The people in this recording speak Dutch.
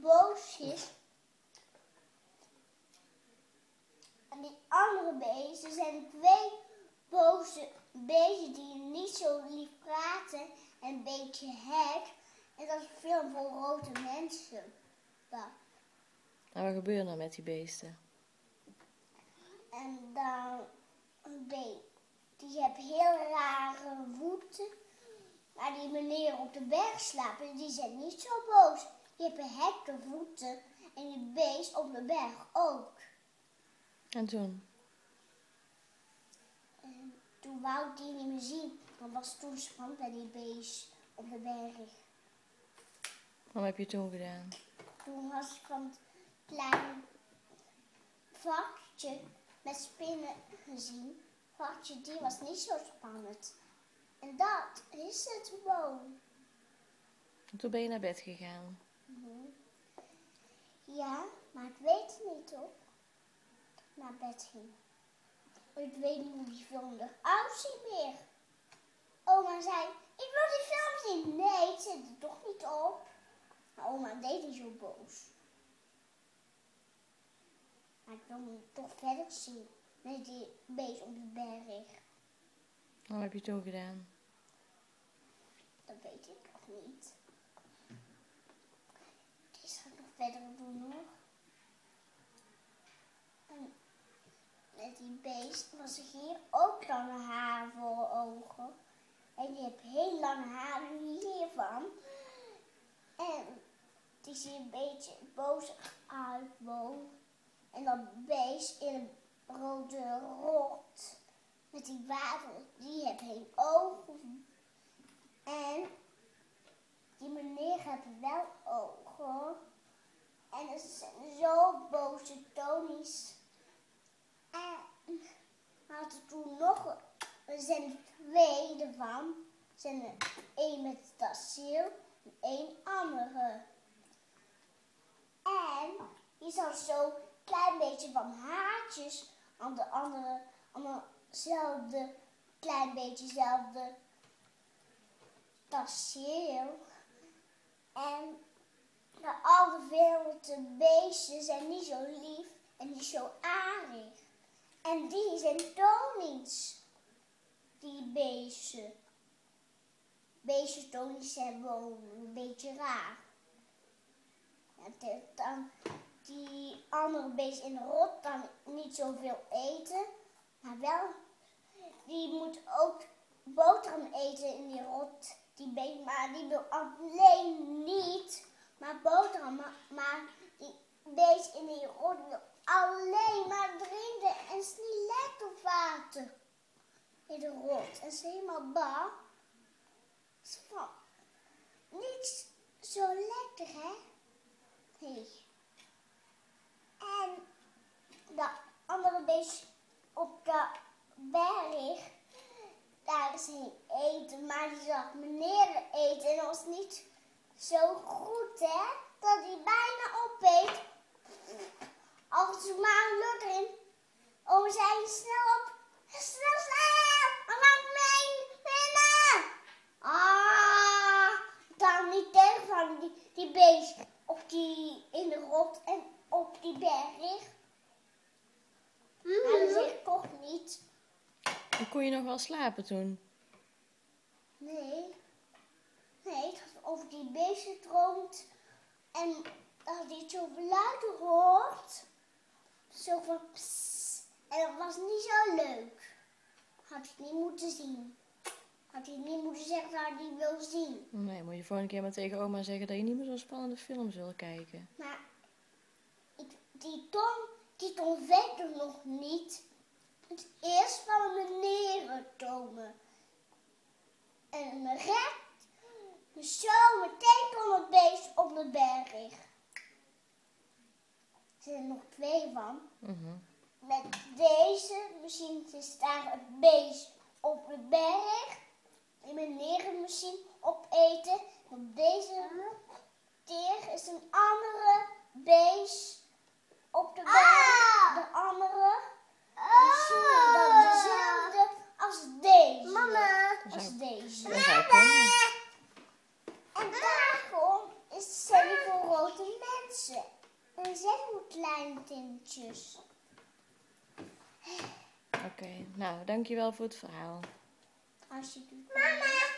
boos is. En die andere beesten, er zijn 2 boze beesten die niet zo lief praten en een beetje hek. En dat is een film voor grote mensen. Dat. En wat gebeurt er met die beesten? En dan een beest. Die heeft heel rare voeten. Maar die meneer op de berg slapen, die zijn niet zo boos. Die hebben hekte voeten. En die beest op de berg ook. En toen? En toen wou ik die niet meer zien. Want was toen spannend bij die beest op de berg. Wat heb je toen gedaan? Toen was ik van het kleine vakje met spinnen gezien. Vakje, die was niet zo spannend. En dat is het gewoon. En toen ben je naar bed gegaan. Ja, maar ik weet het niet hoor. Naar bed ging. Ik weet niet hoe die film eruit ziet meer. Oma zei, ik wil die film zien. Nee, het zit er toch niet op. Maar oma deed niet zo boos. Maar ik wil hem toch verder zien. Met die beest op de berg. Wat heb je toen gedaan? Dat weet ik nog niet. Die zal ik nog verder doen hoor. En met die beest was er hier ook lange haar voor ogen. En die heeft heel lange haren hiervan. En die ziet een beetje bozig uit boven. En dat beest in een rode rot. Met die water, die heeft geen ogen. En die meneer heeft wel ogen. En dat zijn zo boze tonies. En had er toen nog, er zijn er 2 ervan. Er zijn er 1 met Tassiel en 1 andere. En die zat zo klein beetje van haartjes aan de andere, aan dezelfde, klein beetje zelfde Tassiel. En de andere wilde beesten zijn niet zo lief en niet zo aardig. En die zijn tonies, die beesten. Beesten tonies zijn gewoon een beetje raar. En dan die andere beest in de rot kan niet zoveel eten. Maar wel, die moet ook boterham eten in die rot. Die beest, maar die wil alleen niet maar boterham. Maar die beest in die rot wil alleen maar drinken. En is niet lekker water in de rot. En is helemaal bang. Is van niet zo lekker, hè? Nee. En de andere beest op de berg, daar is geen eten, maar die zag meneer eten en dat was niet zo goed, hè? Dat hij bijna opeet. Als ze maar een lucht erin. Oh, we zijn snel op. Snel, snel! We gaan mee binnen! Dan niet tegen van die beest op die, in de rot en op die berg. Maar dat zeg ik toch niet. En kon je nog wel slapen toen? Nee. Nee, het had over die beesten droomt. En dat hij zo geluiden hoort. Zo van psst. En dat was niet zo leuk. Had ik niet moeten zien. Had hij niet moeten zeggen dat hij wil zien. Nee, moet je volgende keer maar tegen oma zeggen dat je niet meer zo'n spannende films wil kijken. Maar die Tom weet er nog niet. Het eerst van meneer tomen. En recht, zo meteen kwam het beest op de berg. Er zijn er nog 2 van. Met deze, misschien is daar het beest op de berg. Die meneer het misschien opeten. Op deze teer is een andere beest op de berg. De andere. Misschien is dat dezelfde als deze. Mama. Als deze. Dat zou kunnen. En daarom zijn die voor grote mensen. mensen. En zeggen we kleine dingetjes. Oké, nou, dankjewel voor het verhaal. Als je doet. Mama!